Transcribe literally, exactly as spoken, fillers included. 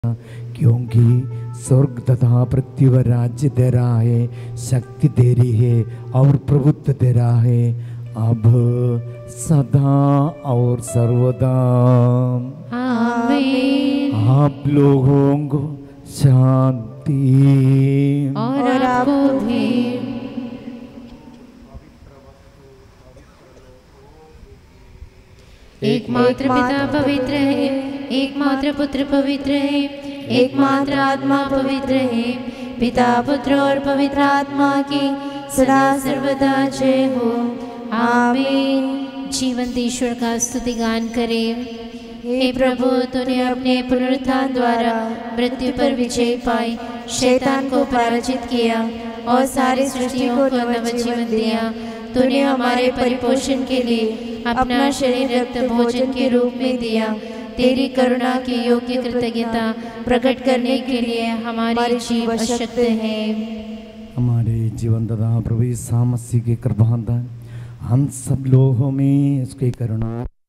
क्योंकि स्वर्ग तथा पृथ्वी व राज्य तेरा है, शक्ति तेरी है और प्रभुत्व तेरा है, अब सदा और सर्वदा। आमीन। आप लोगों को शांति। और आपको भी। एकमात्र पिता पवित्र है, एकमात्र पुत्र पवित्र है, एकमात्र आत्मा पवित्र है। पिता पुत्र और पवित्र आत्मा की सदा सर्वदा जय हो। आमीन। जीवंत ईश्वर का स्तुति गान करें। हे प्रभु, तूने अपने पुनरुत्थान द्वारा मृत्यु पर विजय पाई, शैतान को पराजित किया और सारी सृष्टियों को नवजीवन दिया। तूने हमारे परिपोषण के लिए अपना शरीर रक्त भोजन के रूप में दिया। तेरी करुणा की योग्य कृतज्ञता प्रकट करने के लिए हमारी जीव अशक्त है। हमारे जीवन दाता प्रभु यीशु मसीह के कृपादान हम सब लोगों में उसकी करुणा